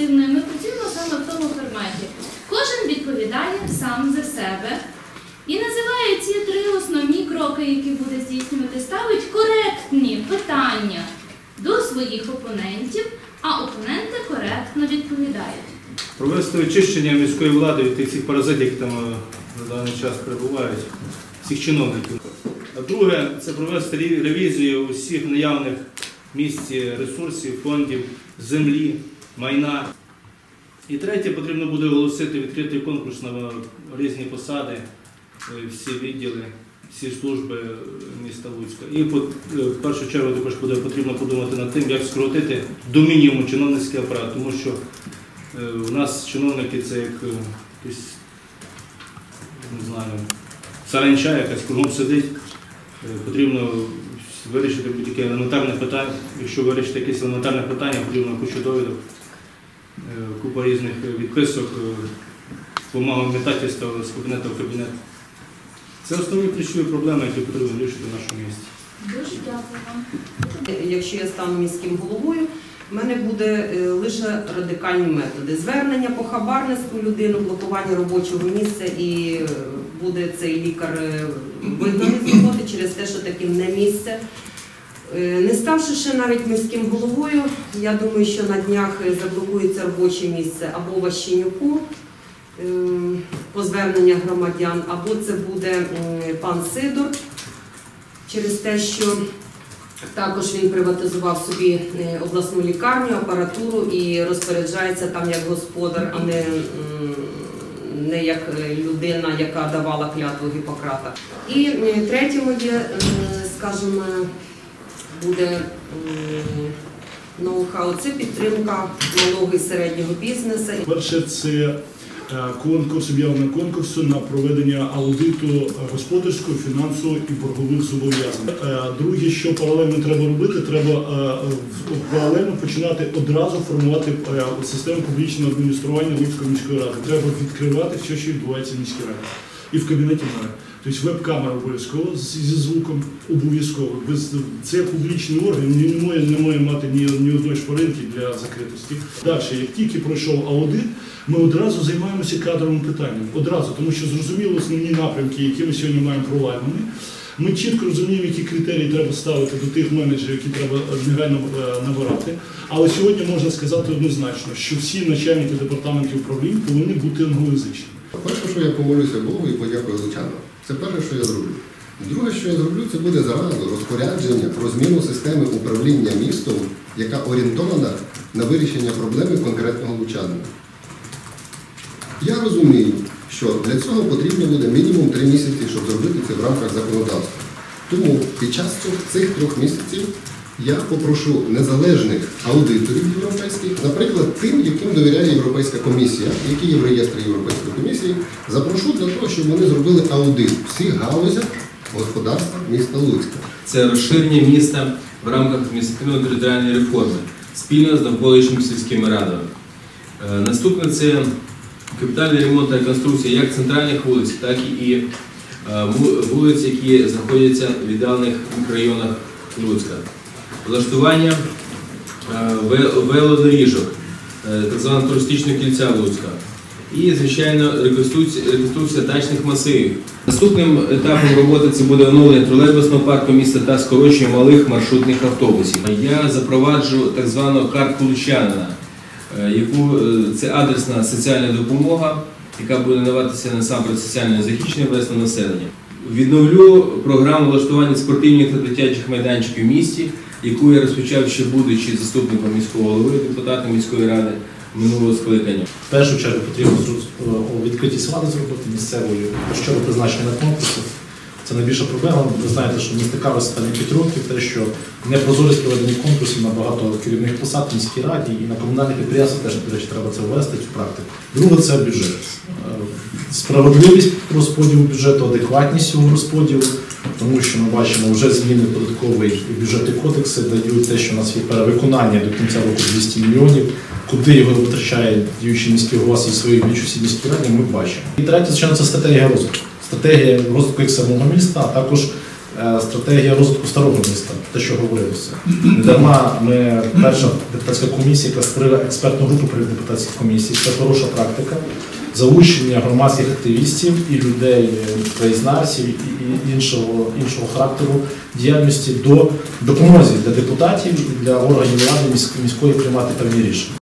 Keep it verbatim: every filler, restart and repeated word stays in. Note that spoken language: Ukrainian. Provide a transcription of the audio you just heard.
пасивною, ми працюємо саме в тому форматі. Кожен відповідає сам за себе і називає ці три основні кроки, які буде здійснювати, ставить коректні питання до своїх опонентів, а опоненти коректно відповідають. Провести очищення міської влади від тих всіх паразитів, які там на даний час перебувають, всіх чиновників. А друге, це провести ревізію усіх наявних місць ресурсів, фондів, землі, майна. І третє, потрібно буде оголосити відкритий конкурс на різні посади, всі відділи, всі служби міста Луцька. І в першу чергу також буде потрібно подумати над тим, як скоротити до мінімуму чиновницький апарат, тому що у нас чиновники це як якийсь, не знаю, саранча якась кругом сидить. Потрібно вирішити будь-яке елементарне питання. Якщо вирішити якесь елементарне питання, потрібно кучу довідок, купа різних відписок, бумагу метательства з кабінету в кабінет. Це основні ключові проблеми, які потрібно вирішити в нашому місті. Дуже дякую вам. Якщо я стану міським головою, в мене буде лише радикальні методи. Звернення по хабарництву людину, блокування робочого місця, і буде цей лікар вигнаний з роботи через те, що таким не місце. Не ставши ще навіть міським головою, я думаю, що на днях заблокується робоче місце або Ващенюку по зверненню громадян, або це буде пан Сидор через те, що також він приватизував собі обласну лікарню, апаратуру і розпоряджається там як господар, а не, не як людина, яка давала клятву Гіппократа. І третє моє, скажімо, буде ноу-хау – це підтримка малого і середнього бізнесу. Перше, це конкурс, об'явлення конкурсу на проведення аудиту господарського, фінансового і боргових зобов'язань. Друге, що паралельно треба робити, треба паралельно починати одразу формувати систему публічного адміністрування Луцької міської ради. Треба відкривати все, що відбувається в міській раді. І в кабінеті мера. Тобто веб-камера обов'язково зі звуком обов'язково. Це публічний орган, не має, не має мати ні, ні одної шпаринки для закритості. Далі, як тільки пройшов аудит, ми одразу займаємося кадровим питанням. Одразу, тому що зрозуміло основні напрямки, які ми сьогодні маємо проламані. Ми чітко розуміємо, які критерії треба ставити до тих менеджерів, які треба негайно набирати. Але сьогодні можна сказати однозначно, що всі начальники департаментів управлінь повинні бути англоязичними. Перше, що я помолюся Богу і подякую лучанам. Це перше, що я зроблю. Друге, що я зроблю, це буде зразу розпорядження про зміну системи управління містом, яка орієнтована на вирішення проблеми конкретного лучанина. Я розумію, що для цього потрібно буде мінімум три місяці, щоб зробити це в рамках законодавства. Тому під час цих трьох місяців я попрошу незалежних аудиторів європейських, наприклад, тим, яким довіряє Європейська комісія, які є в реєстрі Європейської комісії, запрошу для того, щоб вони зробили аудит всіх галузях господарства міста Луцька. Це розширення міста в рамках адміністративно-територіальної реформи, спільно з навколишніми сільськими радами. Наступне – це капітальний ремонт та реконструкція як центральних вулиць, так і вулиць, які знаходяться в віддалених мікрорайонах Луцька. Влаштування велодоріжок, так званого туристичного кільця Луцька. І, звичайно, реконструкція, реконструкція дачних масивів. Наступним етапом роботи це буде оновлення тролейбусного парку міста та скорочення малих маршрутних автобусів. Я запроваджу так звану картку лучанина, яку це адресна соціальна допомога, яка буде надаватися насамперед соціально захищеним верствам населення. Відновлю програму влаштування спортивних та дитячих майданчиків в місті, яку я розпочав ще будучи заступником міського голови, депутатом міської ради минулого скликання. В першу чергу потрібно відкритість влади зробити місцевою, щодо призначення на конкурси. Це найбільша проблема. Ви знаєте, що не стикалися останні п'ять років, те, що непрозорість проведення конкурсів на багато керівних посад в міській раді і на комунальних підприємствах теж, до речі, треба це ввести, цю практику. Друге – це бюджет. Справедливість розподілу бюджету, адекватність цього розподілу, тому що ми бачимо, вже зміни податкової і бюджетні кодекси дають те, що у нас є перевиконання до кінця року двісті мільйонів, куди його витрачає діючий міський голова зі своєю більшості міській раді, ми бачимо. І третє, звичайно, це стратегія розвитку. Стратегія розвитку як самого міста, а також е, стратегія розвитку старого міста, те, що говорилося. Недарма ми перша депутатська комісія, яка створила експертну групу при депутатській комісії, це хороша практика. Залучення громадських активістів і людей, краєзнавців і іншого, іншого характеру діяльності до допомоги для депутатів і для органів влади міської приймати певні рішення.